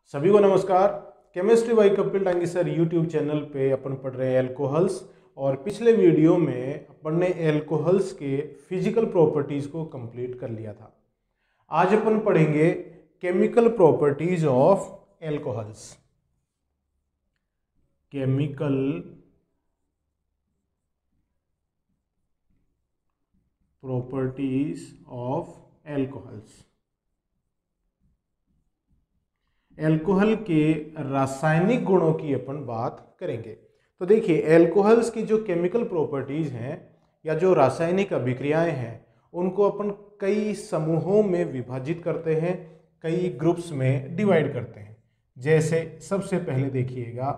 सभी को नमस्कार। केमिस्ट्री बाय कपिल टांगी सर यूट्यूब चैनल पे अपन पढ़ रहे हैं एल्कोहल्स। और पिछले वीडियो में अपन ने एल्कोहल्स के फिजिकल प्रॉपर्टीज को कंप्लीट कर लिया था। आज अपन पढ़ेंगे chemical properties of alcohols. Chemical properties of alcohols. Alcohol के रासायनिक गुणों की अपन बात करेंगे। तो देखिए, एल्कोहल्स की जो केमिकल प्रॉपर्टीज हैं या जो रासायनिक अभिक्रियाएं हैं उनको अपन कई समूहों में विभाजित करते हैं, कई ग्रुप्स में डिवाइड करते हैं। जैसे सबसे पहले देखिएगा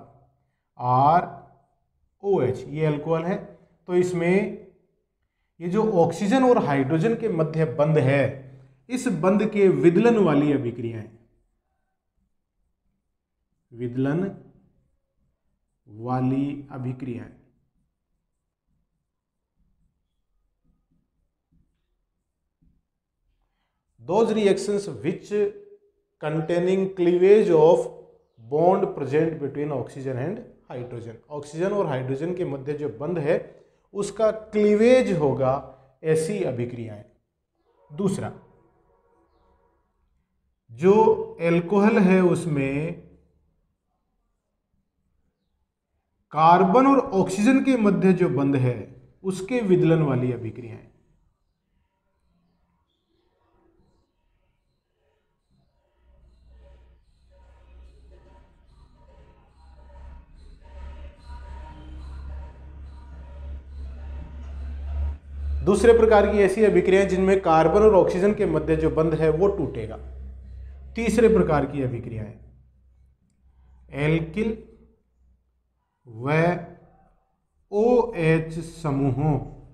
ROH, ये एल्कोहल है। तो इसमें ये जो ऑक्सीजन और हाइड्रोजन के मध्य बंध है, इस बंध के विदलन वाली अभिक्रियाएं, विदलन वाली अभिक्रियाएं, those reactions which containing cleavage of bond present between oxygen and hydrogen, oxygen और हाइड्रोजन के मध्य जो बंध है उसका क्लीवेज होगा, ऐसी अभिक्रियाएं। दूसरा, जो एल्कोहल है उसमें कार्बन और ऑक्सीजन के मध्य जो बंध है उसके विदलन वाली अभिक्रियाएं। दूसरे प्रकार की ऐसी अभिक्रियाएं जिनमें कार्बन और ऑक्सीजन के मध्य जो बंध है वो टूटेगा। तीसरे प्रकार की अभिक्रियाएं एल्किल व OH समूहों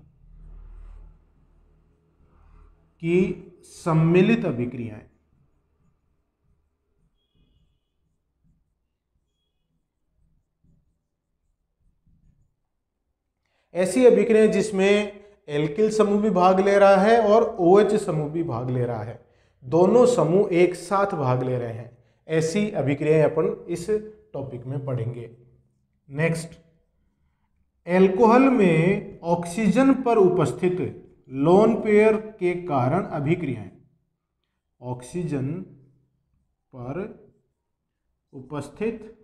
की सम्मिलित अभिक्रियाएं। ऐसी अभिक्रियाएं जिसमें एल्किल समूह भी भाग ले रहा है और OH समूह भी भाग ले रहा है, दोनों समूह एक साथ भाग ले रहे हैं, ऐसी अभिक्रियाएं अपन इस टॉपिक में पढ़ेंगे। नेक्स्ट, एल्कोहल में ऑक्सीजन पर उपस्थित लोन पेयर के कारण अभिक्रियाएं। ऑक्सीजन पर उपस्थित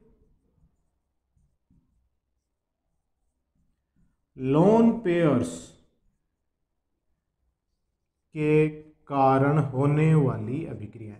लोन पेयर्स के कारण होने वाली अभिक्रियाएं।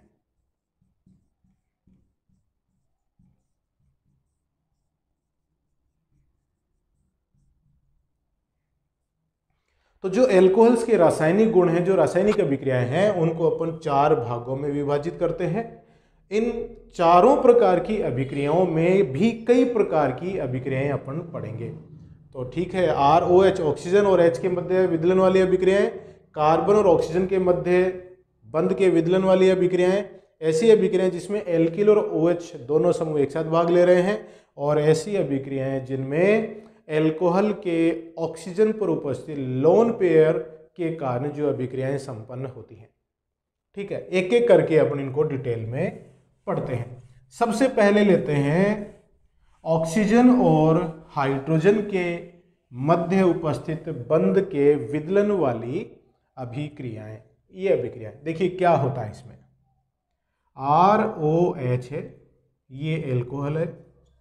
तो जो एल्कोहल्स के रासायनिक गुण हैं, जो रासायनिक अभिक्रियाएं हैं, उनको अपन चार भागों में विभाजित करते हैं। इन चारों प्रकार की अभिक्रियाओं में भी कई प्रकार की अभिक्रियाएं अपन पढ़ेंगे। तो ठीक है, ROH ऑक्सीजन और H के मध्य विदलन वाली अभिक्रियाएं, कार्बन और ऑक्सीजन के मध्य बंध के विदलन वाली अभिक्रियाएं, ऐसी अभिक्रियाएं जिसमें एल्किल और OH दोनों समूह एक साथ भाग ले रहे हैं, और ऐसी अभिक्रियाएं जिनमें एल्कोहल के ऑक्सीजन पर उपस्थित लोन पेयर के कारण जो अभिक्रियाएं संपन्न होती हैं। ठीक है, एक एक करके अपन इनको डिटेल में पढ़ते हैं। सबसे पहले लेते हैं ऑक्सीजन और हाइड्रोजन के मध्य उपस्थित बंध के विदलन वाली अभिक्रियाएं। ये अभिक्रियाएं देखिए क्या होता है इसमें। ROH है, ये एल्कोहल है,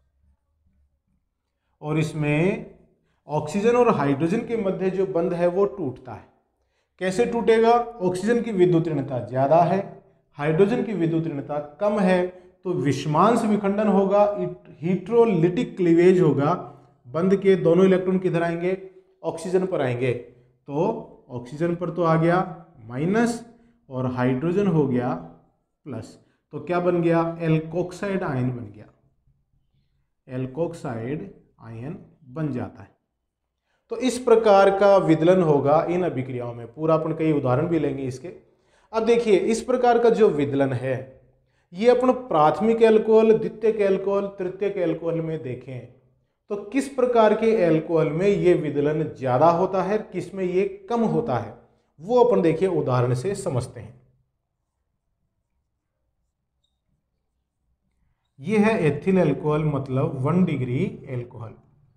और इसमें ऑक्सीजन और हाइड्रोजन के मध्य जो बंध है वो टूटता है। कैसे टूटेगा? ऑक्सीजन की विद्युत ऋणता ज्यादा है, हाइड्रोजन की विद्युत ऋणता कम है, तो विषमांश विखंडन होगा, हीट्रोलिटिक क्लीवेज होगा। बंध के दोनों इलेक्ट्रॉन किधर आएंगे? ऑक्सीजन पर आएंगे। तो ऑक्सीजन पर तो आ गया माइनस और हाइड्रोजन हो गया प्लस, तो क्या बन गया? एल्कोक्साइड आयन बन गया, एल्कोक्साइड आयन बन जाता है। तो इस प्रकार का विदलन होगा इन अभिक्रियाओं में। पूरा अपन कई उदाहरण भी लेंगे इसके। अब देखिए, इस प्रकार का जो विदलन है ये अपन प्राथमिक एल्कोहल, द्वितीयक एल्कोहल, तृतीयक एल्कोहल में देखें तो किस प्रकार के एल्कोहल में ये विदलन ज्यादा होता है, किस में ये कम होता है, वो अपन देखिए उदाहरण से समझते हैं। ये है एथिल एल्कोहल, मतलब 1 डिग्री एल्कोहल।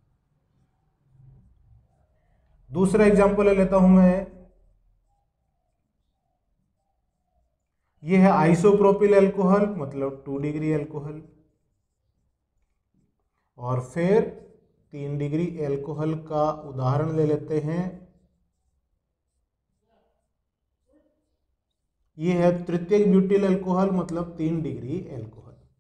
दूसरा एग्जांपल ले लेता हूं मैं, ये है आइसोप्रोपिल एल्कोहल, मतलब 2 डिग्री एल्कोहल। और फिर 3 डिग्री एल्कोहल का उदाहरण ले लेते हैं, ये है तृतीयक ब्यूटिल अल्कोहल, मतलब 3 डिग्री एल्कोहल।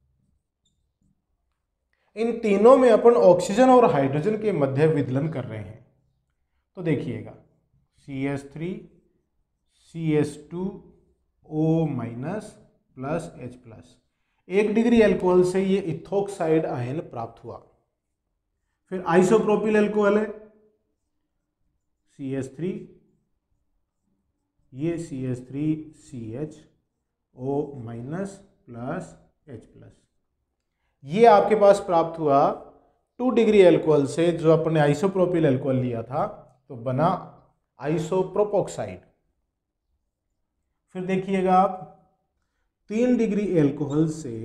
इन तीनों में अपन ऑक्सीजन और हाइड्रोजन के मध्य विदलन कर रहे हैं। तो देखिएगा, CH3 CH2O minus plus H plus, 1 degree alcohol से ये इथोक्साइड आयन प्राप्त हुआ। फिर आइसोप्रोपिल एल्कोहल है CH3, ये CH3CHO minus plus H plus, ये आपके पास प्राप्त हुआ 2 डिग्री एल्कोहल से, जो अपने आइसोप्रोपिल एल्कोहल लिया था, तो बना आइसोप्रोपोक्साइड। फिर देखिएगा आप, 3 डिग्री एल्कोहल से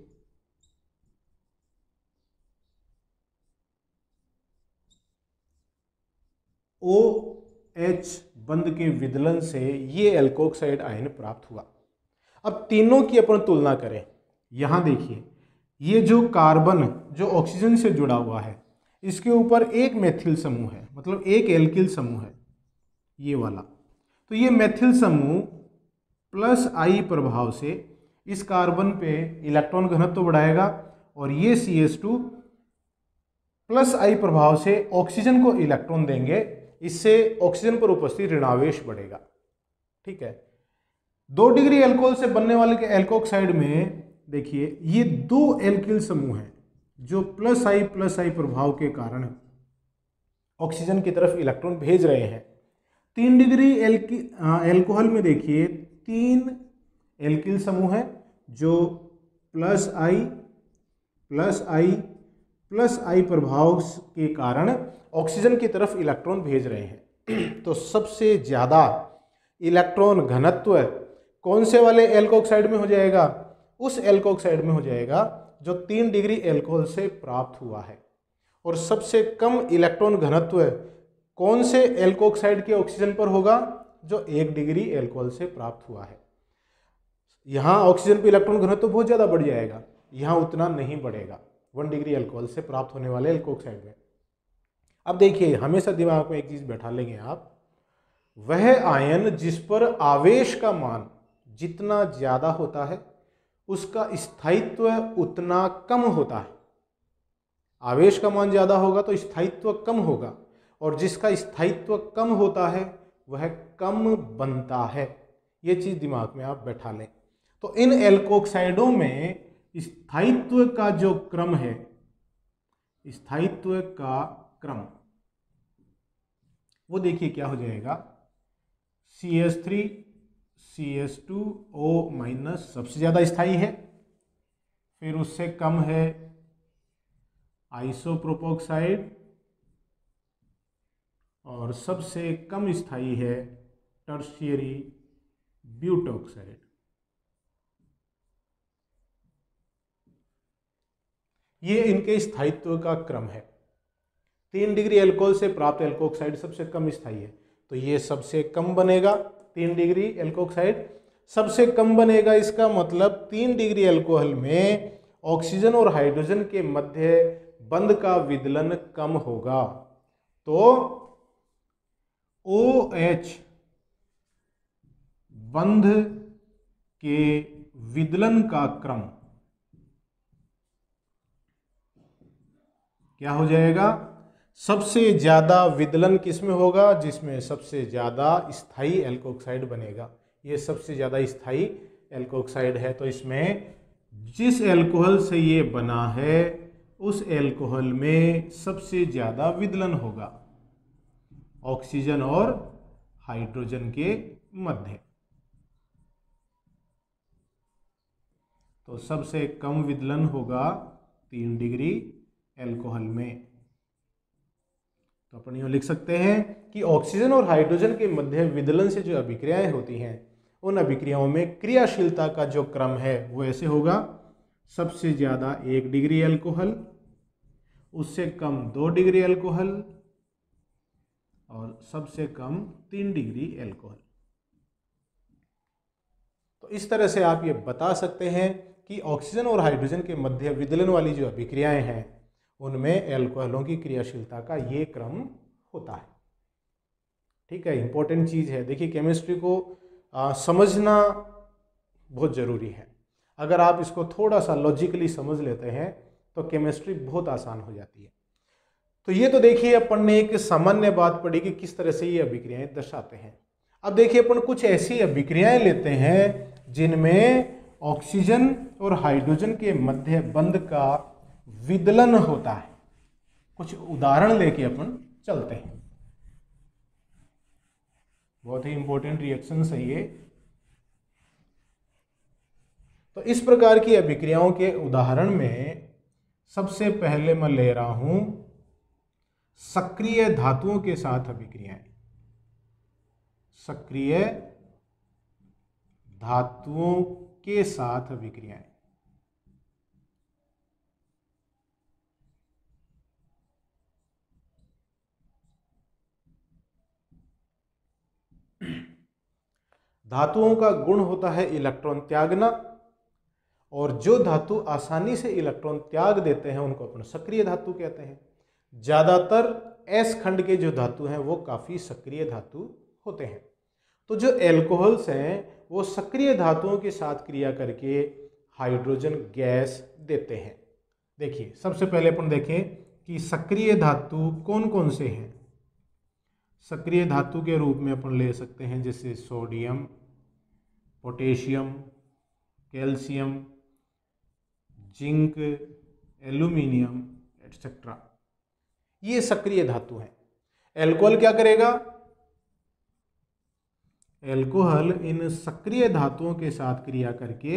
OH बंध के विदलन से ये एल्कोक्साइड आयन प्राप्त हुआ। अब तीनों की अपन तुलना करें, यहां देखिए, ये जो कार्बन जो ऑक्सीजन से जुड़ा हुआ है, इसके ऊपर एक मेथिल समूह है, मतलब एक एल्किल समूह है, ये वाला। तो ये मेथिल समूह प्लस I प्रभाव से इस कार्बन पे इलेक्ट्रॉन घनत्व तो बढ़ाएगा, और ये CH2 प्लस I प्रभाव से ऑक्सीजन को इलेक्ट्रॉन देंगे, इससे ऑक्सीजन पर उपस्थित ऋणावेश बढ़ेगा। ठीक है, 2 डिग्री एल्कोहल से बनने वाले के एल्कोक्साइड में देखिए, ये 2 एल्किल समूह हैं जो प्लस I प्रभाव के कारण ऑक्सीजन की तरफ इलेक्ट्रॉन भेज रहे हैं। 3 डिग्री एल्कोहल में देखिए 3 एल्किल समूह हैं जो प्लस I प्रभाव के कारण ऑक्सीजन की तरफ इलेक्ट्रॉन भेज रहे हैं। तो सबसे ज़्यादा इलेक्ट्रॉन घनत्व कौन से वाले एल्कोक्साइड में हो जाएगा? उस एल्कोक्साइड में हो जाएगा जो 3 डिग्री एल्कोहल से प्राप्त हुआ है। और सबसे कम इलेक्ट्रॉन घनत्व कौन से एल्कोक्साइड के ऑक्सीजन पर होगा? जो 1 डिग्री एल्कोहल से प्राप्त हुआ है। यहाँ ऑक्सीजन पर इलेक्ट्रॉन घनत्व बहुत ज़्यादा बढ़ जाएगा, यहाँ उतना नहीं बढ़ेगा 1 डिग्री एल्कोहल से प्राप्त होने वाले एल्कोक्साइड में। अब देखिए, हमेशा दिमाग में एक चीज़ बैठा लेंगे आप, वह आयन जिस पर आवेश का मान जितना ज़्यादा होता है उसका स्थायित्व उतना कम होता है। आवेश का मान ज़्यादा होगा तो स्थायित्व कम होगा, और जिसका स्थायित्व कम होता है वह कम बनता है। ये चीज़ दिमाग में आप बैठा लें। तो इन एल्कोक्साइडों में स्थायित्व का जो क्रम है, स्थायित्व का क्रम, वो देखिए क्या हो जाएगा। CH3 CH2O माइनस सबसे ज़्यादा स्थायी है, फिर उससे कम है आइसोप्रोपोक्साइड, और सबसे कम स्थायी है टर्शियरी ब्यूटोक्साइड। ये इनके स्थायित्व का क्रम है। 3 डिग्री एल्कोहल से प्राप्त एल्कोक्साइड सबसे कम स्थायी है, तो ये सबसे कम बनेगा। 3 डिग्री एल्कोक्साइड सबसे कम बनेगा, इसका मतलब 3 डिग्री एल्कोहल में ऑक्सीजन और हाइड्रोजन के मध्य बंध का विदलन कम होगा। तो OH बंध के विदलन का क्रम क्या हो जाएगा? सबसे ज़्यादा विदलन किस में होगा? जिसमें सबसे ज़्यादा स्थायी एल्कोक्साइड बनेगा। ये सबसे ज़्यादा स्थायी एल्कोक्साइड है, तो इसमें जिस एल्कोहल से ये बना है उस एल्कोहल में सबसे ज़्यादा विदलन होगा ऑक्सीजन और हाइड्रोजन के मध्य। तो सबसे कम विदलन होगा 3 डिग्री एल्कोहल में। तो अपन यूँ लिख सकते हैं कि ऑक्सीजन और हाइड्रोजन के मध्य विदलन से जो अभिक्रियाएं होती हैं, उन अभिक्रियाओं में क्रियाशीलता का जो क्रम है वो ऐसे होगा। सबसे ज़्यादा 1 डिग्री अल्कोहल, उससे कम 2 डिग्री अल्कोहल और सबसे कम 3 डिग्री अल्कोहल। तो इस तरह से आप ये बता सकते हैं कि ऑक्सीजन और हाइड्रोजन के मध्य विदलन वाली जो अभिक्रियाएं हैं उनमें अल्कोहलों की क्रियाशीलता का ये क्रम होता है। ठीक है, इंपॉर्टेंट चीज़ है। देखिए, केमिस्ट्री को समझना बहुत ज़रूरी है। अगर आप इसको थोड़ा सा लॉजिकली समझ लेते हैं तो केमिस्ट्री बहुत आसान हो जाती है। तो ये तो देखिए अपन ने एक सामान्य बात पढ़ी कि किस तरह से ये अभिक्रियाएं दर्शाते हैं। अब देखिए अपन कुछ ऐसी अभिक्रियाएं लेते हैं जिनमें ऑक्सीजन और हाइड्रोजन के मध्य बंध का विदलन होता है। कुछ उदाहरण लेके अपन चलते हैं। बहुत ही इंपॉर्टेंट रिएक्शन है ये। तो इस प्रकार की अभिक्रियाओं के उदाहरण में सबसे पहले मैं ले रहा हूं सक्रिय धातुओं के साथ अभिक्रियाएं। सक्रिय धातुओं के साथ अभिक्रियाएं। धातुओं का गुण होता है इलेक्ट्रॉन त्यागना, और जो धातु आसानी से इलेक्ट्रॉन त्याग देते हैं उनको अपन सक्रिय धातु कहते हैं। ज़्यादातर एस खंड के जो धातु हैं वो काफ़ी सक्रिय धातु होते हैं। तो जो एल्कोहल्स हैं वो सक्रिय धातुओं के साथ क्रिया करके हाइड्रोजन गैस देते हैं। देखिए, सबसे पहले अपन देखें कि सक्रिय धातु कौन कौन से हैं। सक्रिय धातु के रूप में अपन ले सकते हैं जैसे sodium, potassium, calcium, zinc, aluminium etcetera. ये सक्रिय धातु हैं। एल्कोहल क्या करेगा? एल्कोहल इन सक्रिय धातुओं के साथ क्रिया करके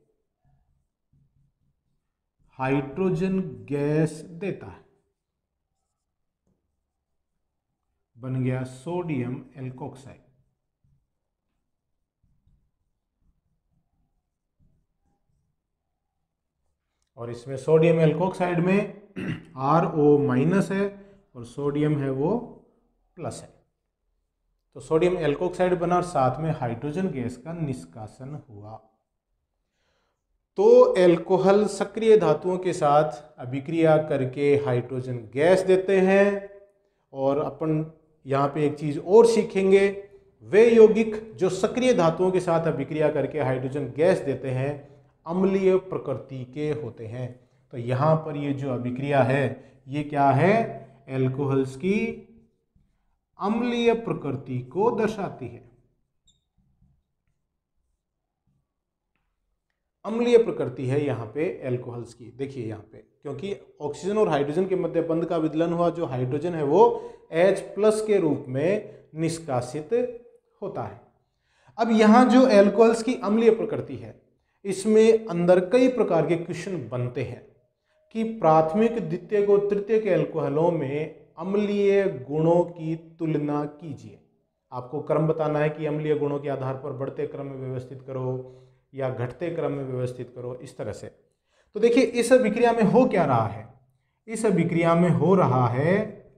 हाइड्रोजन गैस देता है। बन गया सोडियम एल्कोक्साइड। और इसमें सोडियम एल्कोक्साइड में RO माइनस है और सोडियम है वो प्लस है। तो सोडियम एल्कोक्साइड बना और साथ में हाइड्रोजन गैस का निष्कासन हुआ। तो एल्कोहल सक्रिय धातुओं के साथ अभिक्रिया करके हाइड्रोजन गैस देते हैं। और अपन यहाँ पे एक चीज़ और सीखेंगे, वे यौगिक जो सक्रिय धातुओं के साथ अभिक्रिया करके हाइड्रोजन गैस देते हैं अम्लीय प्रकृति के होते हैं। तो यहाँ पर ये जो अभिक्रिया है ये क्या है? एल्कोहल्स की अम्लीय प्रकृति को दर्शाती है। अम्लीय प्रकृति है यहाँ पे एल्कोहल्स की। देखिए यहाँ पे, क्योंकि ऑक्सीजन और हाइड्रोजन के मध्य बंध का विदलन हुआ, जो हाइड्रोजन है वो H+ के रूप में निष्कासित होता है। अब यहाँ जो एल्कोहल्स की अम्लीय प्रकृति है इसमें अंदर कई प्रकार के क्वेश्चन बनते हैं कि प्राथमिक, द्वितीयक और तृतीयक एल्कोहलों में अम्लीय गुणों की तुलना कीजिए। आपको क्रम बताना है कि अम्लीय गुणों के आधार पर बढ़ते क्रम में व्यवस्थित करो या घटते क्रम में व्यवस्थित करो, इस तरह से। तो देखिए इस अभिक्रिया में हो क्या रहा है? इस अभिक्रिया में हो रहा है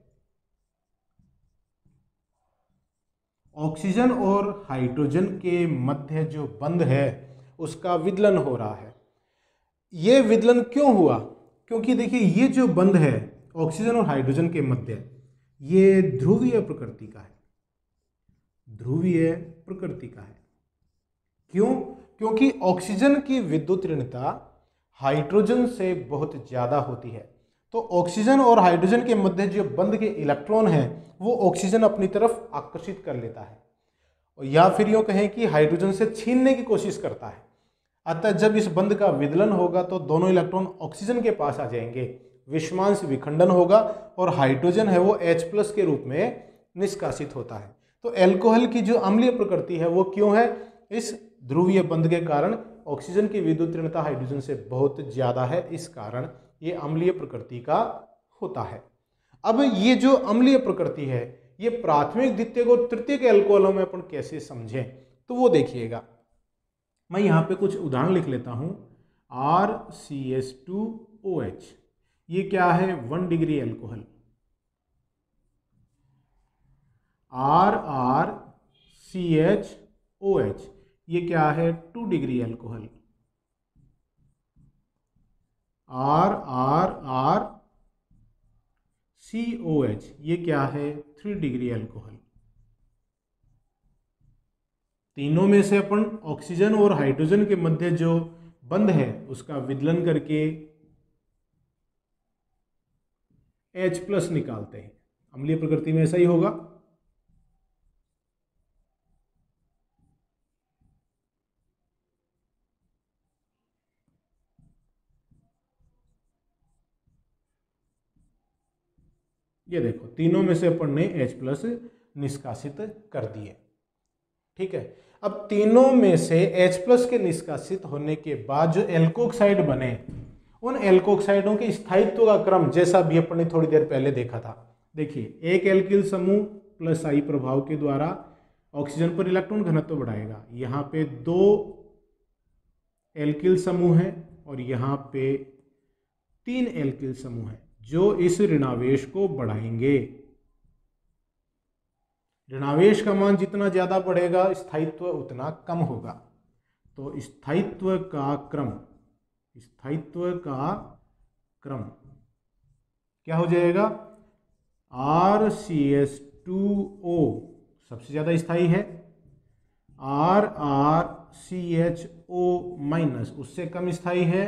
ऑक्सीजन और हाइड्रोजन के मध्य जो बंध है उसका विदलन हो रहा है। ये विदलन क्यों हुआ? क्योंकि देखिए ये जो बंध है ऑक्सीजन और हाइड्रोजन के मध्य, ये ध्रुवीय प्रकृति का है। ध्रुवीय प्रकृति का है। क्यों? क्योंकि ऑक्सीजन की विद्युत ऋणता हाइड्रोजन से बहुत ज़्यादा होती है। तो ऑक्सीजन और हाइड्रोजन के मध्य जो बंध के इलेक्ट्रॉन हैं वो ऑक्सीजन अपनी तरफ आकर्षित कर लेता है, या फिर यूँ कहें कि हाइड्रोजन से छीनने की कोशिश करता है। अतः जब इस बंध का विदलन होगा तो दोनों इलेक्ट्रॉन ऑक्सीजन के पास आ जाएंगे, विषमांश विखंडन होगा और हाइड्रोजन है वो H+ के रूप में निष्कासित होता है। तो एल्कोहल की जो अम्लीय प्रकृति है वो क्यों है? इस ध्रुवीय बंध के कारण ऑक्सीजन की विद्युत ऋणता हाइड्रोजन से बहुत ज़्यादा है, इस कारण ये अम्लीय प्रकृति का होता है। अब ये जो अम्लीय प्रकृति है ये प्राथमिक, द्वितीयक और तृतीयक एल्कोहलों में अपन कैसे समझें, तो वो देखिएगा। मैं यहाँ पे कुछ उदाहरण लिख लेता हूँ। RCH2OH, ये क्या है 1 डिग्री एल्कोहल। RRCHOH, ये क्या है 2 डिग्री एल्कोहल। RRRCOH, ये क्या है 3 डिग्री एल्कोहल। तीनों में से अपन ऑक्सीजन और हाइड्रोजन के मध्य जो बंध है उसका विदलन करके H+ निकालते हैं। अम्लीय प्रकृति में ऐसा ही होगा। ये देखो तीनों में से अपन ने H+ निष्कासित कर दिए। ठीक है, अब तीनों में से H+ के निष्कासित होने के बाद जो एल्कोक्साइड बने, उन एल्कोक्साइडों के स्थायित्व का क्रम जैसा भी अपन ने थोड़ी देर पहले देखा था। देखिए, एक एल्किल समूह +I प्रभाव के द्वारा ऑक्सीजन पर इलेक्ट्रॉन घनत्व बढ़ाएगा। यहाँ पे 2 एल्किल समूह हैं और यहाँ पे 3 एल्किल समूह हैं जो इस ऋणावेश को बढ़ाएंगे। ऋणावेश का मान जितना ज्यादा बढ़ेगा स्थायित्व उतना कम होगा। तो स्थायित्व का क्रम क्या हो जाएगा? RCH2O सबसे ज्यादा स्थायी है, RRCHO- उससे कम स्थायी है,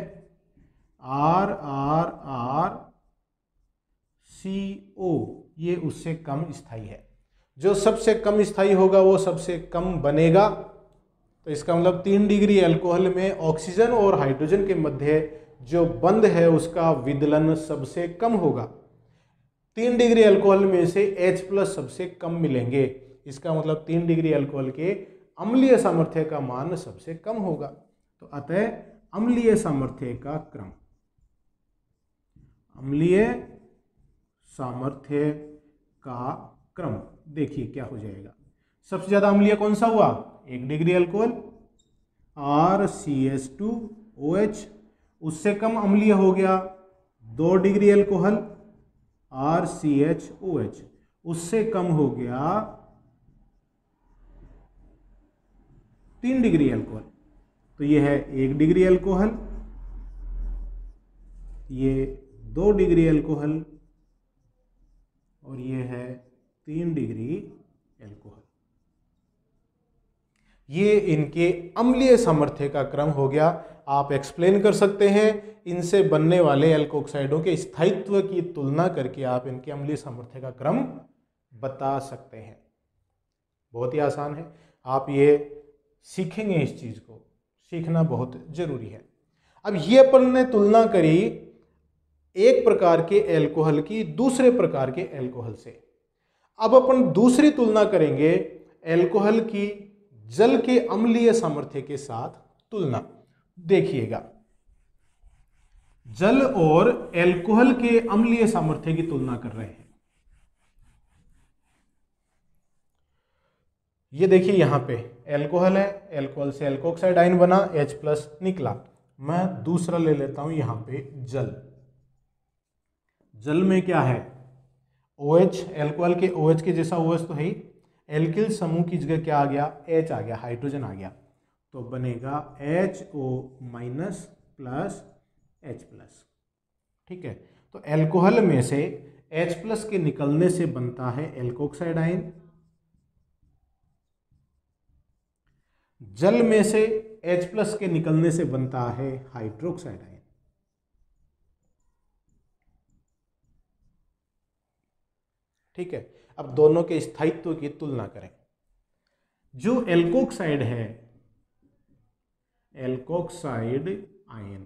RRRCO ये उससे कम स्थायी है। जो सबसे कम स्थायी होगा वो सबसे कम बनेगा। तो इसका मतलब 3 डिग्री अल्कोहल में ऑक्सीजन और हाइड्रोजन के मध्य जो बंध है उसका विदलन सबसे कम होगा। 3 डिग्री अल्कोहल में से H+ सबसे कम मिलेंगे। इसका मतलब 3 डिग्री अल्कोहल के अम्लीय सामर्थ्य का मान सबसे कम होगा। तो अतः अम्लीय सामर्थ्य का क्रम, देखिए क्या हो जाएगा। सबसे ज्यादा अम्लीय कौन सा हुआ? 1 डिग्री अल्कोहल RCH2OH। उससे कम अम्लीय हो गया 2 डिग्री अल्कोहल RCHOH। उससे कम हो गया 3 डिग्री अल्कोहल। तो ये है 1 डिग्री अल्कोहल, ये 2 डिग्री अल्कोहल और ये है 3 डिग्री अल्कोहल। ये इनके अम्लीय सामर्थ्य का क्रम हो गया। आप एक्सप्लेन कर सकते हैं इनसे बनने वाले एल्कोक्साइडों के स्थायित्व की तुलना करके आप इनके अम्लीय सामर्थ्य का क्रम बता सकते हैं। बहुत ही आसान है, आप ये सीखेंगे, इस चीज को सीखना बहुत जरूरी है। अब ये अपन ने तुलना करी एक प्रकार के एल्कोहल की दूसरे प्रकार के एल्कोहल से। अब अपन दूसरी तुलना करेंगे एल्कोहल की जल के अम्लीय सामर्थ्य के साथ तुलना। देखिएगा, जल और एल्कोहल के अम्लीय सामर्थ्य की तुलना कर रहे हैं। ये देखिए यहां पे एल्कोहल है, एल्कोहल से एल्कोक्साइड आयन बना, H+ निकला। मैं दूसरा ले लेता हूं यहां पे जल। जल में क्या है? OH, एल्कोहल के OH के जैसा OH तो है ही, एल्किल समूह की जगह क्या आ गया? H आ गया, हाइड्रोजन आ गया। तो बनेगा HO- प्लस H+। ठीक है, तो एल्कोहल में से H+ के निकलने से बनता है एल्कोक्साइड आयन। जल में से H+ के निकलने से बनता है हाइड्रोक्साइड आयन। ठीक है, अब दोनों के स्थायित्व की तुलना करें। जो एल्कोक्साइड है, एल्कोक्साइड आयन,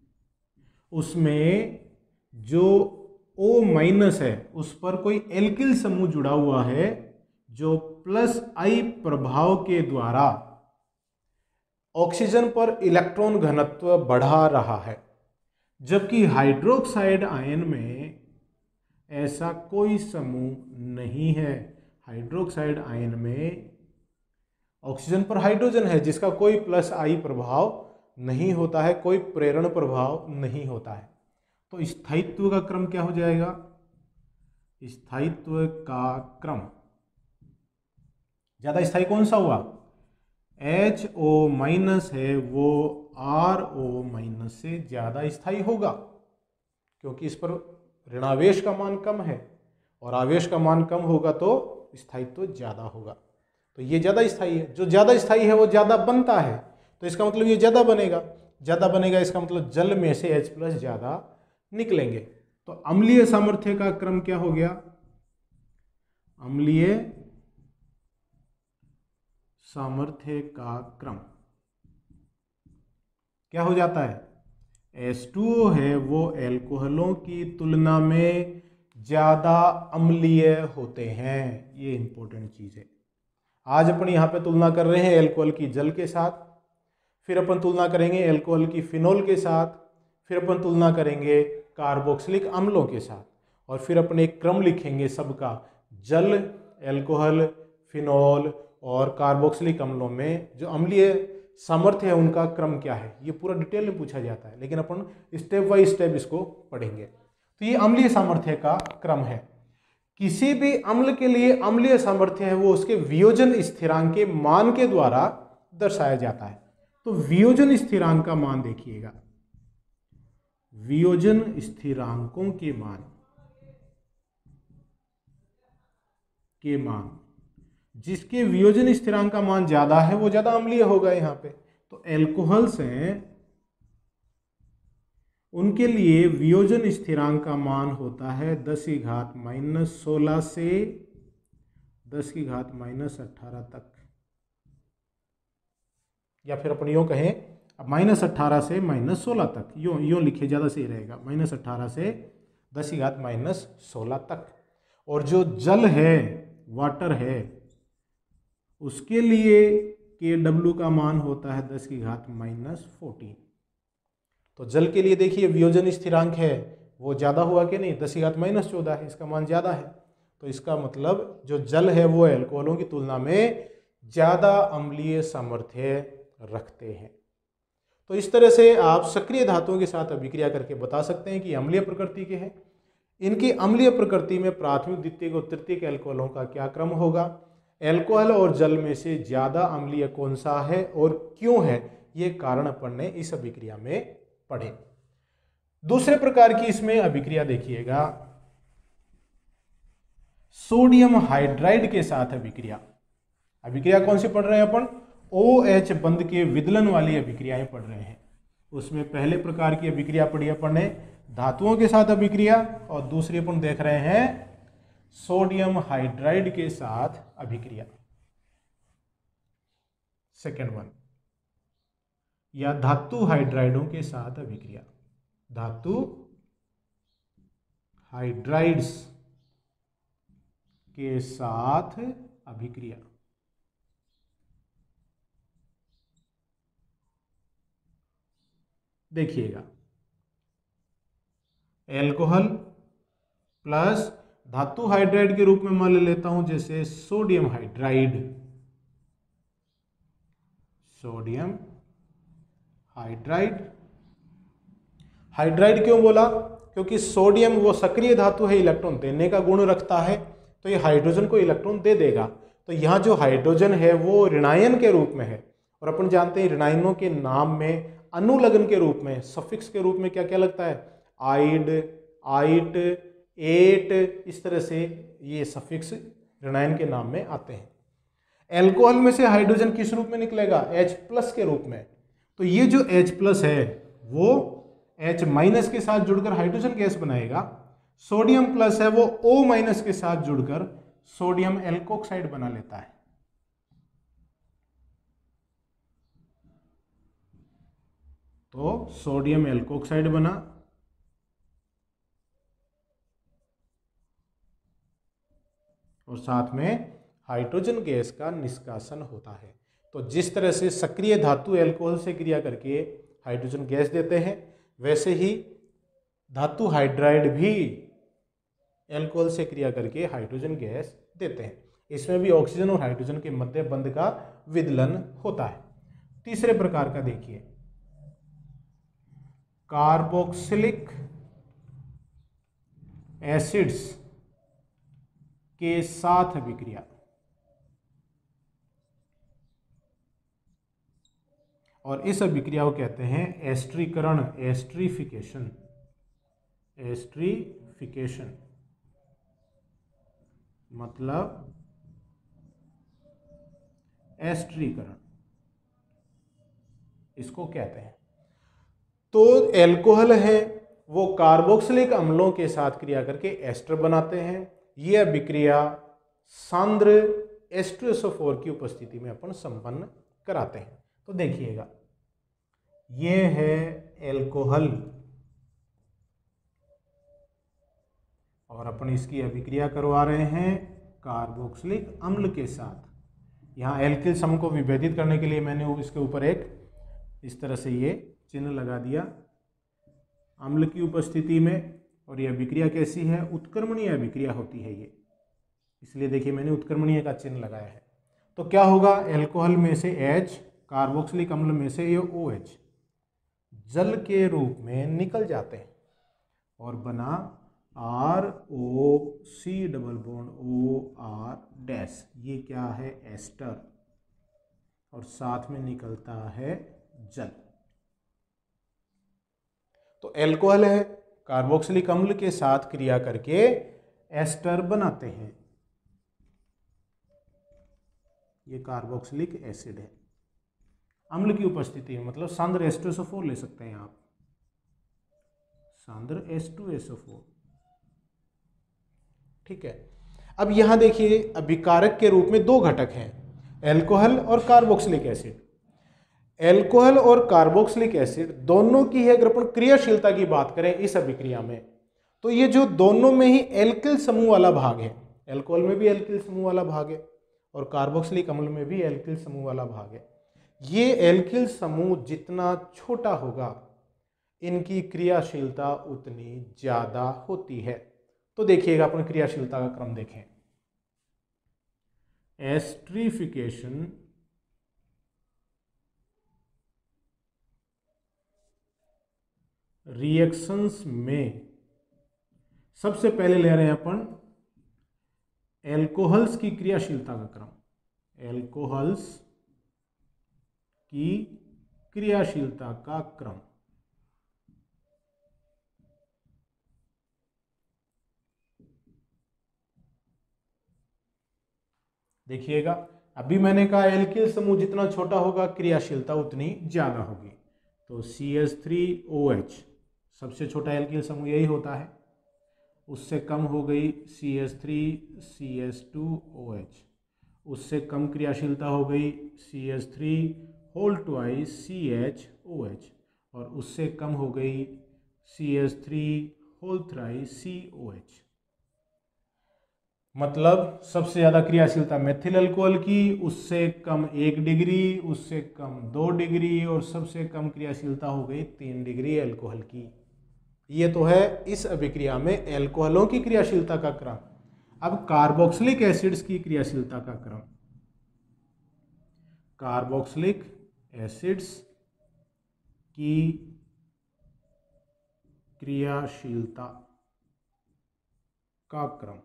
उसमें जो O- है उस पर कोई एल्किल समूह जुड़ा हुआ है जो +I प्रभाव के द्वारा ऑक्सीजन पर इलेक्ट्रॉन घनत्व बढ़ा रहा है। जबकि हाइड्रोक्साइड आयन में ऐसा कोई समूह नहीं है। हाइड्रोक्साइड आयन में ऑक्सीजन पर हाइड्रोजन है जिसका कोई +I प्रभाव नहीं होता है, कोई प्रेरण प्रभाव नहीं होता है। तो स्थायित्व का क्रम क्या हो जाएगा? स्थायित्व का क्रम, ज्यादा स्थायी कौन सा हुआ? HO माइनस है वो RO माइनस से ज्यादा स्थायी होगा, क्योंकि इस पर ऋणावेश का मान कम है और आवेश का मान कम होगा तो स्थायित्व ज्यादा होगा। तो ये ज्यादा स्थायी है, जो ज्यादा स्थायी है वो ज्यादा बनता है, तो इसका मतलब ये ज्यादा बनेगा। ज्यादा बनेगा इसका मतलब जल में से H+ ज्यादा निकलेंगे। तो अम्लीय सामर्थ्य का क्रम क्या हो गया? अम्लीय सामर्थ्य का क्रम क्या हो जाता है? H2O है वो एल्कोहलों की तुलना में ज्यादा अम्लीय होते हैं। ये इंपॉर्टेंट चीज है। आज अपन यहाँ पे तुलना कर रहे हैं एल्कोहल की जल के साथ, फिर अपन तुलना करेंगे एल्कोहल की फिनोल के साथ, फिर अपन तुलना करेंगे कार्बोक्सिलिक अम्लों के साथ, और फिर अपन एक क्रम लिखेंगे सबका, जल, एल्कोहल, फिनोल और कार्बोक्सिलिक अम्लों में जो अम्लीय सामर्थ्य है उनका क्रम क्या है। ये पूरा डिटेल में पूछा जाता है, लेकिन अपन स्टेप बाय स्टेप इसको पढ़ेंगे। तो ये अम्लीय सामर्थ्य का क्रम है। किसी भी अम्ल के लिए अम्लीय सामर्थ्य है वो उसके वियोजन स्थिरांक के मान के द्वारा दर्शाया जाता है। तो वियोजन स्थिरांक का मान देखिएगा, वियोजन स्थिरांकों के मान जिसके वियोजन स्थिरांक का मान ज्यादा है वो ज्यादा अम्लीय होगा। यहाँ पे तो एल्कोहल्स हैं, उनके लिए वियोजन स्थिरांक का मान होता है 10⁻⁻16 से 10⁻⁻18 तक, या फिर अपन यूँ कहें अब -18 से -16 तक, यूँ लिखे ज़्यादा सही रहेगा, -18 से 10⁻16 तक। और जो जल है, वाटर है, उसके लिए Kw का मान होता है 10⁻⁻14। तो जल के लिए देखिए वियोजन स्थिरांक है वो ज़्यादा हुआ कि नहीं, 10⁻⁻14 है, इसका मान ज़्यादा है। तो इसका मतलब जो जल है वो एल्कोहलों की तुलना में ज़्यादा अम्लीय सामर्थ्य रखते हैं। तो इस तरह से आप सक्रिय धातुओं के साथ अभिक्रिया करके बता सकते हैं कि अम्लीय प्रकृति के हैं। इनकी अम्लीय प्रकृति में प्राथमिक, द्वितीयक और तृतीयक एल्कोहलों का क्या क्रम होगा, एल्कोहल और जल में से ज़्यादा अम्लीय कौन सा है और क्यों है, ये कारण अपन ने इस अभिक्रिया में पढ़े। दूसरे प्रकार की इसमें अभिक्रिया देखिएगा, सोडियम हाइड्राइड के साथ अभिक्रिया। अभिक्रिया कौन सी पढ़ रहे हैं अपन? OH बंध के विदलन वाली अभिक्रियाएं पढ़ रहे हैं। उसमें पहले प्रकार की अभिक्रिया पढ़ी अपन ने धातुओं के साथ अभिक्रिया, और दूसरी अपन देख रहे हैं सोडियम हाइड्राइड के साथ अभिक्रिया, सेकेंड वन, या धातु हाइड्राइडों के साथ अभिक्रिया। धातु हाइड्राइड्स के साथ अभिक्रिया। देखिएगा, एल्कोहल प्लस धातु हाइड्राइड के रूप में मान लेता हूं जैसे sodium hydride, sodium hydride. Hydride क्यों बोला? क्योंकि सोडियम वो सक्रिय धातु है, इलेक्ट्रॉन देने का गुण रखता है, तो ये हाइड्रोजन को इलेक्ट्रॉन दे देगा। तो यहाँ जो हाइड्रोजन है वो ऋणायन के रूप में है, और अपन जानते हैं ऋणायनों के नाम में अनुलग्न के रूप में, सफिक्स के रूप में क्या क्या लगता है, आइड, आइट, एट, इस तरह से ये सफिक्स ऋणायन के नाम में आते हैं। एल्कोहल में से हाइड्रोजन किस रूप में निकलेगा? H+ के रूप में। तो ये जो H+ है वो H- के साथ जुड़कर हाइड्रोजन गैस बनाएगा, सोडियम प्लस है वो O- के साथ जुड़कर सोडियम एल्कोक्साइड बना लेता है। तो सोडियम एल्कोक्साइड बना, और साथ में हाइड्रोजन गैस का निष्कासन होता है। तो जिस तरह से सक्रिय धातु एल्कोहल से क्रिया करके हाइड्रोजन गैस देते हैं, वैसे ही धातु हाइड्राइड भी एल्कोहल से क्रिया करके हाइड्रोजन गैस देते हैं। इसमें भी ऑक्सीजन और हाइड्रोजन के मध्य बंध का विदलन होता है। तीसरे प्रकार का देखिए, कार्बोक्सिलिक एसिड्स के साथ अभिक्रिया, और इस अभिक्रिया को कहते हैं एस्ट्रीकरण, एस्ट्रीफिकेशन, एस्ट्रीफिकेशन मतलब एस्ट्रीकरण इसको कहते हैं। तो एल्कोहल है वो कार्बोक्सिलिक अम्लों के साथ क्रिया करके एस्टर बनाते हैं। ये अभिक्रिया सांद्र H2SO4 की उपस्थिति में अपन संपन्न कराते हैं। तो देखिएगा, ये है एल्कोहल और अपन इसकी अभिक्रिया करवा रहे हैं कार्बोक्सिलिक अम्ल के साथ। यहाँ एल्किल समूह को विभेदित करने के लिए मैंने इसके ऊपर एक इस तरह से ये चिन्ह लगा दिया अम्ल की उपस्थिति में। और ये अभिक्रिया कैसी है? उत्क्रमणीय अभिक्रिया होती है ये, इसलिए देखिए मैंने उत्क्रमणीय का चिन्ह लगाया है। तो क्या होगा? एल्कोहल में से H, कार्बोक्सिलिक अम्ल में से ये OH जल के रूप में निकल जाते हैं और बना ROC double bond OR dash, ये क्या है? एस्टर, और साथ में निकलता है जल। तो एल्कोहल है कार्बोक्सिलिक अम्ल के साथ क्रिया करके एस्टर बनाते हैं। ये कार्बोक्सिलिक एसिड है अम्ल की उपस्थिति में, मतलब सांद्र H2SO4 ले सकते हैं आप, सांद्र H2SO4। ठीक है। अब यहां देखिए अभिकारक के रूप में दो घटक हैं, एल्कोहल और कार्बोक्सिलिक एसिड। एल्कोहल और कार्बोक्सिलिक एसिड दोनों की है, अगर अपन क्रियाशीलता की बात करें इस अभिक्रिया में, तो ये जो दोनों में ही एल्किल समूह वाला भाग है, एल्कोहल में भी एल्किल समूह वाला भाग है और कार्बोक्सिलिक अम्ल में भी एल्किल समूह वाला भाग है। ये एल्किल समूह जितना छोटा होगा इनकी क्रियाशीलता उतनी ज्यादा होती है। तो देखिएगा अपन क्रियाशीलता का क्रम देखें। एस्ट्रीफिकेशन, रिएक्शंस में सबसे पहले ले रहे हैं अपन एल्कोहल्स की क्रियाशीलता का क्रम, एल्कोहल्स की क्रियाशीलता का क्रम। देखिएगा अभी मैंने कहा एल्किल समूह जितना छोटा होगा क्रियाशीलता उतनी ज्यादा होगी। तो CH3OH सबसे छोटा एल्किल समूह यही होता है, उससे कम हो गई CH3CH2OH, उससे कम क्रियाशीलता हो गई CH3(CHOH) और उससे कम हो गई CH3(COH। मतलब सबसे ज़्यादा क्रियाशीलता मेथिल अल्कोहल की, उससे कम 1 डिग्री, उससे कम 2 डिग्री और सबसे कम क्रियाशीलता हो गई 3 डिग्री अल्कोहल की। ये तो है इस अभिक्रिया में एल्कोहलों की क्रियाशीलता का क्रम। अब कार्बोक्सिलिक एसिड्स की क्रियाशीलता का क्रम। कार्बोक्सिलिक एसिड्स की क्रियाशीलता का क्रम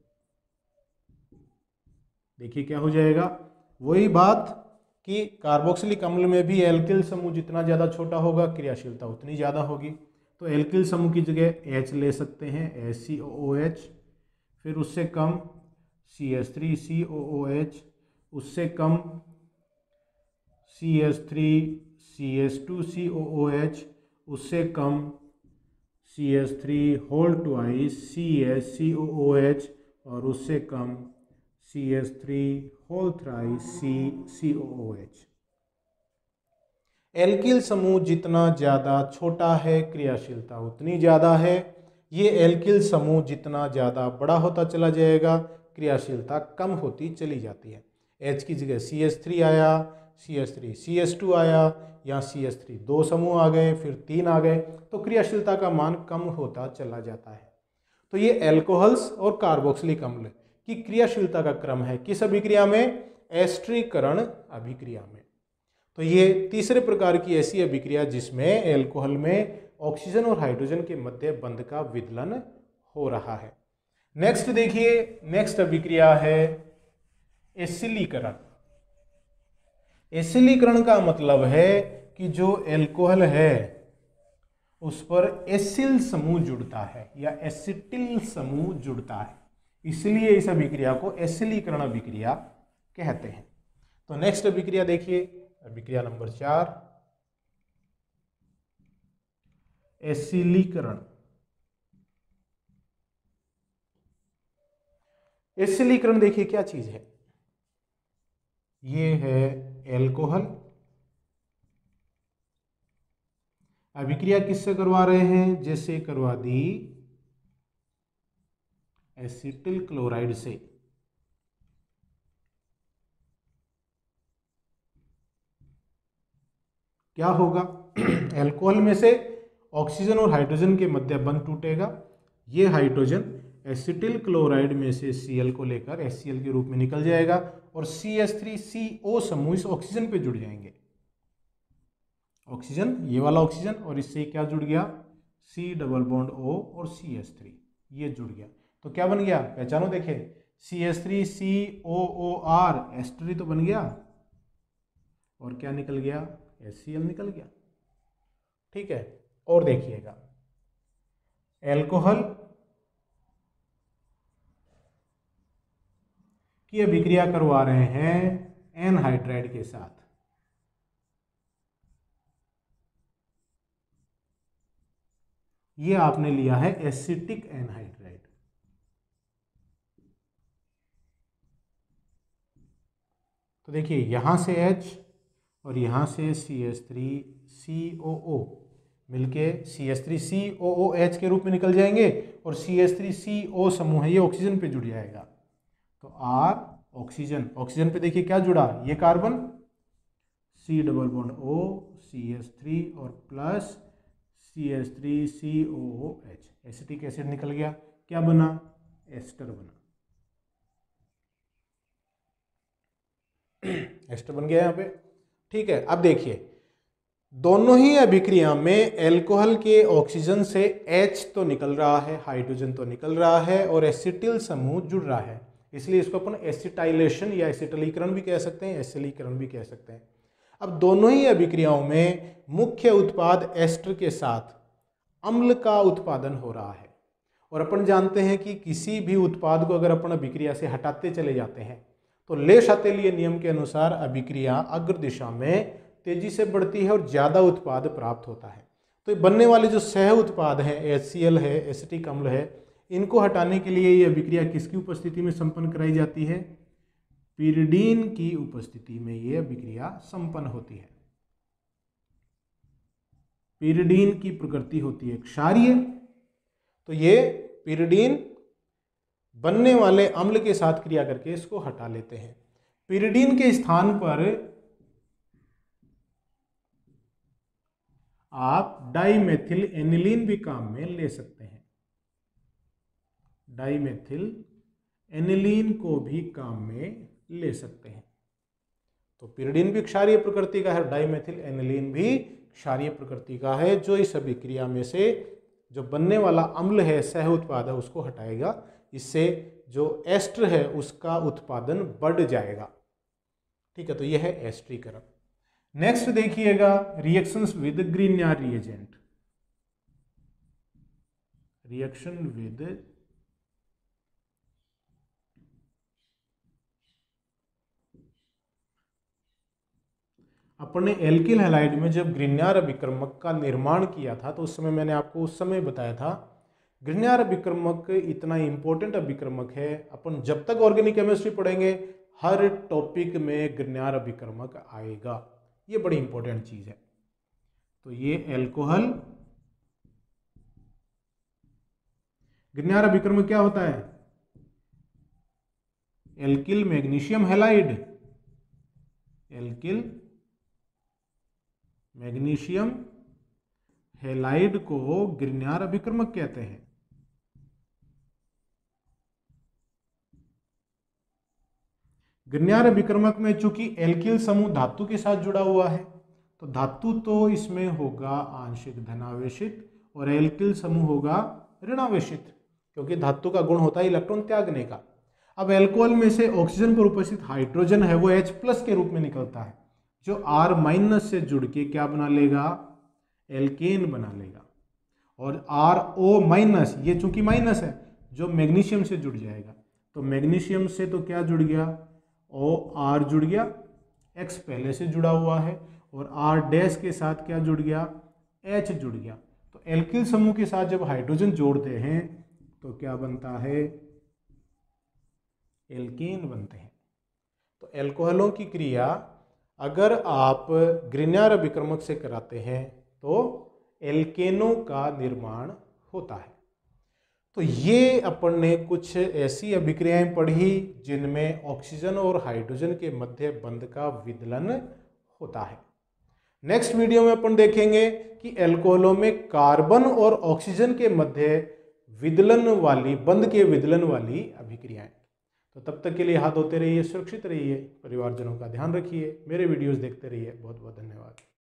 देखिए क्या हो जाएगा, वही बात कि कार्बोक्सिलिक अम्ल में भी एल्किल समूह जितना ज़्यादा छोटा होगा क्रियाशीलता उतनी ज़्यादा होगी। तो एल्किल समूह की जगह H ले सकते हैं, HCOOH, फिर उससे कम CH3COOH, उससे कम CH3CH2COOH, उससे कम CH3(CHCOOH) और उससे कम CH3(CCOOH। एल्किल समूह जितना ज़्यादा छोटा है क्रियाशीलता उतनी ज़्यादा है। ये एल्किल समूह जितना ज़्यादा बड़ा होता चला जाएगा क्रियाशीलता कम होती चली जाती है। H की जगह CH3 आया, CH3CH2 आया, यहाँ CH3 2 समूह आ गए, फिर 3 आ गए, तो क्रियाशीलता का मान कम होता चला जाता है। तो ये एल्कोहल्स और कार्बोक्सिलिक अम्ल की क्रियाशीलता का क्रम है किस अभिक्रिया में? एस्ट्रीकरण अभिक्रिया में। तो ये तीसरे प्रकार की ऐसी अभिक्रिया जिसमें एल्कोहल में ऑक्सीजन और हाइड्रोजन के मध्य बंध का विदलन हो रहा है। नेक्स्ट देखिए, नेक्स्ट अभिक्रिया है एसिलीकरण। एसिलीकरण का मतलब है कि जो एल्कोहल है उस पर एसिल समूह जुड़ता है या एसिटिल समूह जुड़ता है, इसलिए इस अभिक्रिया को एसिलीकरण अभिक्रिया कहते हैं। तो नेक्स्ट अभिक्रिया देखिए, अभिक्रिया नंबर 4 एसिलीकरण। एसिलीकरण देखिए क्या चीज है, ये है एल्कोहल। अभिक्रिया किससे करवा रहे हैं, जैसे करवा दी एसिटिल क्लोराइड से। क्या होगा, एल्कोहल में से ऑक्सीजन और हाइड्रोजन के मध्य बंध टूटेगा। ये हाइड्रोजन एसिटिल क्लोराइड में से Cl को लेकर HCl के रूप में निकल जाएगा और CH3CO समूह इस ऑक्सीजन पे जुड़ जाएंगे। ऑक्सीजन, ये वाला ऑक्सीजन, और इससे क्या जुड़ गया, C डबल बॉन्ड O और CH3, ये जुड़ गया। तो क्या बन गया, पहचानो देखे, CH3COOR एस्टर ही तो बन गया, और क्या निकल गया, HCl निकल गया। ठीक है, और देखिएगा, एल्कोहल की अभिक्रिया करवा रहे हैं एनहाइड्राइड के साथ। ये आपने लिया है एसिटिक एनहाइड्राइड। तो देखिए यहां से H और यहां से CH3COO मिलके CH3COOH के रूप में निकल जाएंगे और CH3CO समूह है ये ऑक्सीजन पे जुड़ जाएगा। तो R ऑक्सीजन, ऑक्सीजन पे देखिए क्या जुड़ा, ये carbon C double bond O CH3 और प्लस CH3COOH, एसिटिक एसिड निकल गया, क्या बना, एस्टर बना। एस्टर बन गया यहाँ पे। ठीक है, अब देखिए दोनों ही अभिक्रिया में एल्कोहल के ऑक्सीजन से H तो निकल रहा है, हाइड्रोजन तो निकल रहा है और एसिटिल समूह जुड़ रहा है, इसलिए इसको अपन एसिटाइलेशन या एसिटिलीकरण भी कह सकते हैं, एसिलीकरण भी कह सकते हैं। अब दोनों ही अभिक्रियाओं में मुख्य उत्पाद एस्टर के साथ अम्ल का उत्पादन हो रहा है, और अपन जानते हैं कि किसी भी उत्पाद को अगर अपन अभिक्रिया से हटाते चले जाते हैं तो ले शातेलीय नियम के अनुसार अभिक्रिया अग्र दिशा में तेजी से बढ़ती है और ज्यादा उत्पाद प्राप्त होता है। तो बनने वाले जो सह उत्पाद हैं, HCl है, एसिटिक अम्ल है, इनको हटाने के लिए ये अभिक्रिया किसकी उपस्थिति में संपन्न कराई जाती है, पिरिडीन की उपस्थिति में ये अभिक्रिया संपन्न होती है। पिरिडीन की प्रकृति होती है क्षारीय, तो ये पिरिडीन बनने वाले अम्ल के साथ क्रिया करके इसको हटा लेते हैं। पिरिडीन के स्थान पर आप डाइमेथिल एनिलीन भी काम में ले सकते हैं, डाइमेथिल एनिलीन को भी काम में ले सकते हैं। तो पिरिडीन भी क्षारीय प्रकृति का है, डाइमेथिल एनिलीन भी क्षारीय प्रकृति का है, जो इस अभिक्रिया में से जो बनने वाला अम्ल है, सह उत्पाद है, उसको हटाएगा। इससे जो एस्टर है उसका उत्पादन बढ़ जाएगा। ठीक है, तो यह है एस्टरीकरण। नेक्स्ट देखिएगा, reactions with Grignard reagent. Reaction with अपने एल्किल हैलाइड में जब ग्रिग्नार अभिक्रमक का निर्माण किया था तो उस समय मैंने आपको उस समय बताया था ग्रिग्नार अभिक्रमक इतना इंपॉर्टेंट अभिक्रमक है। अपन जब तक ऑर्गेनिक केमिस्ट्री पढ़ेंगे हर टॉपिक में ग्रिग्नार अभिक्रमक आएगा, ये बड़ी इंपॉर्टेंट चीज है। तो ये एल्कोहल, ग्रिग्नार अभिक्रमक क्या होता है, alkyl magnesium halide, alkyl magnesium halide को ग्रिग्नार अभिक्रमक कहते हैं। ग्रिग्नार अभिक्रमक में चूंकि एल्किल समूह धातु के साथ जुड़ा हुआ है तो धातु तो इसमें होगा आंशिक धनावेशित और एल्किल समूह होगा ऋणावेशित, क्योंकि धातु का गुण होता है इलेक्ट्रॉन त्यागने का। अब एल्कोहल में से ऑक्सीजन पर उपस्थित हाइड्रोजन है वो H+ के रूप में निकलता है, जो R- से जुड़ के क्या बना लेगा, एल्केन बना लेगा। और RO- ये चूंकि माइनस है, जो मैग्नीशियम से जुड़ जाएगा, तो मैग्नीशियम से तो क्या जुड़ गया, OR जुड़ गया, X पहले से जुड़ा हुआ है, और R' के साथ क्या जुड़ गया, H जुड़ गया। तो एल्किल समूह के साथ जब हाइड्रोजन जोड़ते हैं तो क्या बनता है, एल्केन बनते हैं। तो एल्कोहलों की क्रिया अगर आप ग्रिग्नार अभिक्रमक से कराते हैं तो एल्केनों का निर्माण होता है। तो ये अपन ने कुछ ऐसी अभिक्रियाएं पढ़ी जिनमें ऑक्सीजन और हाइड्रोजन के मध्य बंध का विदलन होता है। नेक्स्ट वीडियो में अपन देखेंगे कि एल्कोहलों में कार्बन और ऑक्सीजन के मध्य विदलन वाली, बंध के विदलन वाली अभिक्रियाएं। तो तब तक के लिए हाथ धोते रहिए, सुरक्षित रहिए, परिवारजनों का ध्यान रखिए, मेरे वीडियोस देखते रहिए। बहुत बहुत धन्यवाद।